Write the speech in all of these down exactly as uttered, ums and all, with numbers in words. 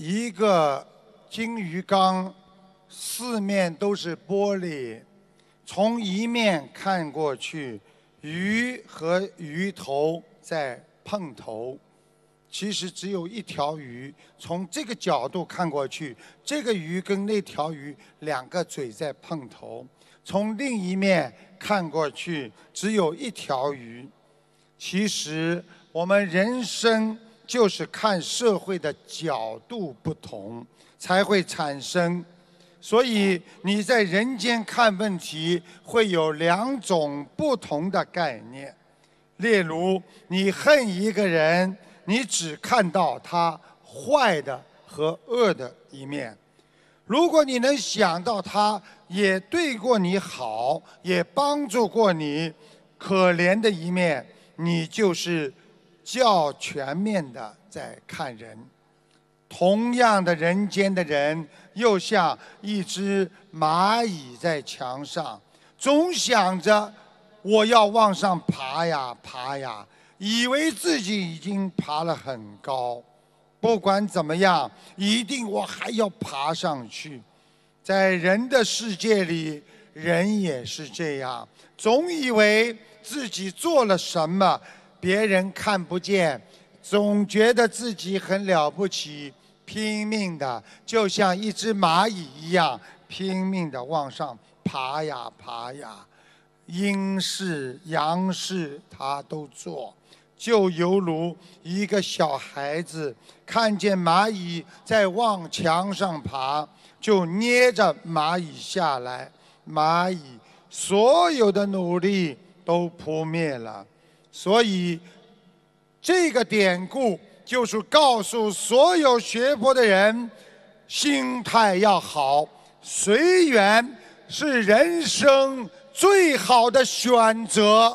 一个金鱼缸，四面都是玻璃，从一面看过去，鱼和鱼头在碰头。其实只有一条鱼，从这个角度看过去，这个鱼跟那条鱼两个嘴在碰头。从另一面看过去，只有一条鱼。其实我们人生就是看社会的角度不同，才会产生。所以你在人间看问题，会有两种不同的概念。例如，你恨一个人，你只看到他坏的和恶的一面。如果你能想到他也对过你好，也帮助过你可怜的一面，你就是较全面的在看人。同样的，人间的人又像一只蚂蚁在墙上，总想着我要往上爬呀爬呀，以为自己已经爬了很高。不管怎么样，一定我还要爬上去。在人的世界里，人也是这样，总以为自己做了什么别人看不见，总觉得自己很了不起，拼命的就像一只蚂蚁一样，拼命的往上爬呀爬呀，阴事阳事他都做。就犹如一个小孩子看见蚂蚁在往墙上爬，就捏着蚂蚁下来，蚂蚁所有的努力都扑灭了。所以这个典故就是告诉所有学佛的人，心态要好，随缘是人生最好的选择。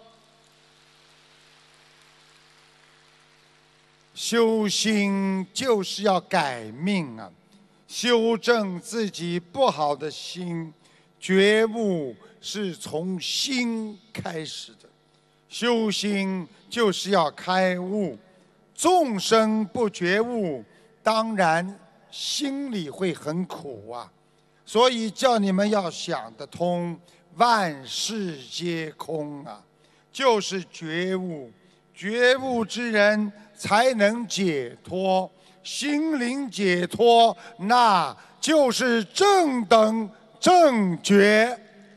修心就是要改命啊，修正自己不好的心，觉悟是从心开始的。修心就是要开悟，众生不觉悟，当然心里会很苦啊。所以叫你们要想得通，万事皆空啊，就是觉悟。觉悟之人才能解脱，心灵解脱，那就是正等正觉。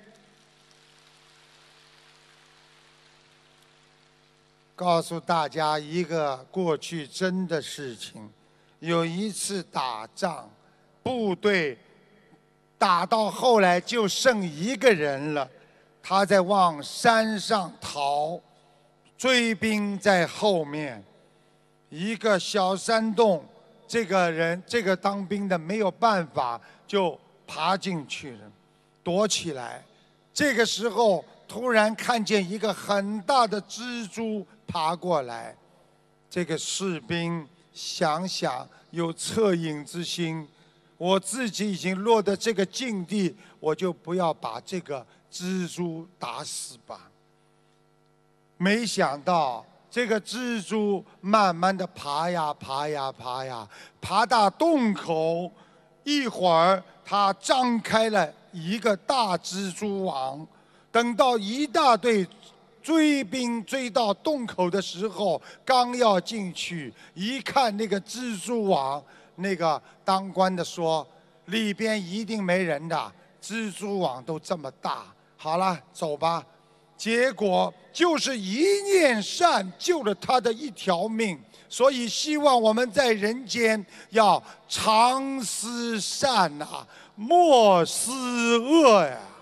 告诉大家一个过去真的事情，有一次打仗，部队打到后来就剩一个人了，他在往山上逃，追兵在后面，一个小山洞，这个人这个当兵的没有办法，就爬进去了，躲起来。这个时候突然看见一个很大的蜘蛛爬过来，这个士兵想想有恻隐之心，我自己已经落得这个境地，我就不要把这个蜘蛛打死吧。没想到这个蜘蛛慢慢的爬呀爬呀爬呀，爬到洞口，一会儿它张开了一个大蜘蛛网。等到一大队追兵追到洞口的时候，刚要进去，一看那个蜘蛛网，那个当官的说里边一定没人的，蜘蛛网都这么大，好了，走吧。结果就是一念善救了他的一条命。所以希望我们在人间要常思善啊，莫思恶呀。